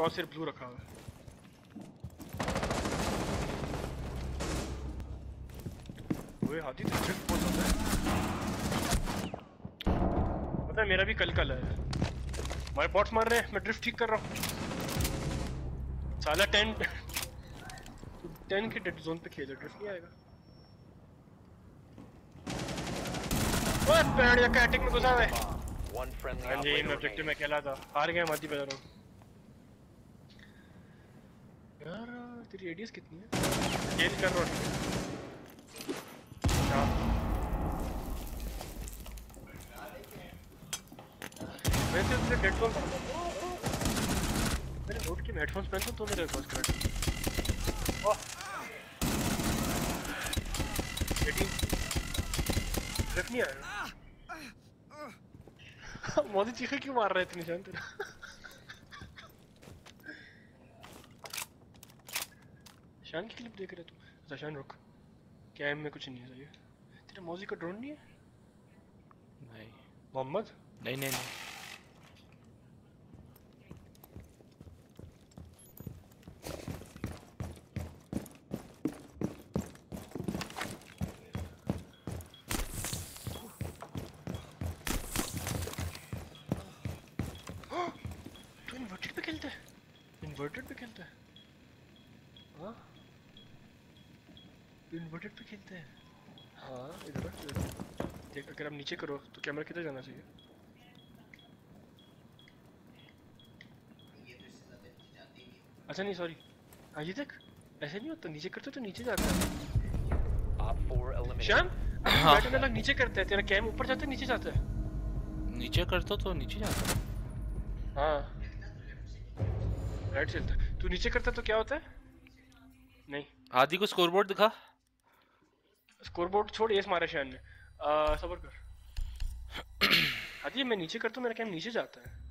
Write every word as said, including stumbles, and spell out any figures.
Cross blue रखा हुआ है। ओए हाथी तो ड्रिफ्ट बहुत होता है। पता है मेरा भी कल कल है। हमारे बॉट्स मार रहे हैं, मैं ड्रिफ्ट ठीक कर रहा हूँ। साला टेन टेन के डेड जोन पे खेले, ड्रिफ्ट नहीं आएगा। ओए पैर या कैटिंग में घुसा है। हाँ जी मैं ऑब्जेक्टिव में अकेला था, हार गया मत ही बता रहा हूँ। यार तेरी रेडियस कितनी है? गेन कर रहा हूँ। वैसे तेरे हेडफोन मैंने नोट किया, हेडफोन्स पहनता तो मेरे पास करेक्ट। ओह एटीन रख नहीं आया। मोदी चीखे क्यों मार रहा है इतनी शान तेरा? शान की क्लिप देख रहे तू? अच्छा शान रुक, कैम में कुछ नहीं है सही है। तेरे मौजी का ड्रोन नहीं है? नहीं मोहम्मद नहीं नहीं नहीं तू इन्वर्टेड पे खेलता है? इन्वर्टेड पे खेलता है? हाँ इन्वर्टेड पे खेलते हैं। हाँ इधर देख, अगर आप नीचे करो तो कैमरा किधर जाना चाहिए? अच्छा नहीं सॉरी, हाँ ये देख ऐसे नहीं होता, नीचे करते तो नीचे जाता है। शान हाँ। बैठने लग नीचे करते हैं, तेरा कैम ऊपर जाता है नीचे जाता है? नीचे करता तो नीचे जाता है। हाँ राइट चलता है। तू नीचे करता तो क्या होता है? नहीं आदि को स्कोरबोर्ड दिखा। स्कोरबोर्ड छोड़, एस मारा शान ने। आ, सबर कर। आदि मैं नीचे करता हूँ मेरा कैम नीचे जाता है।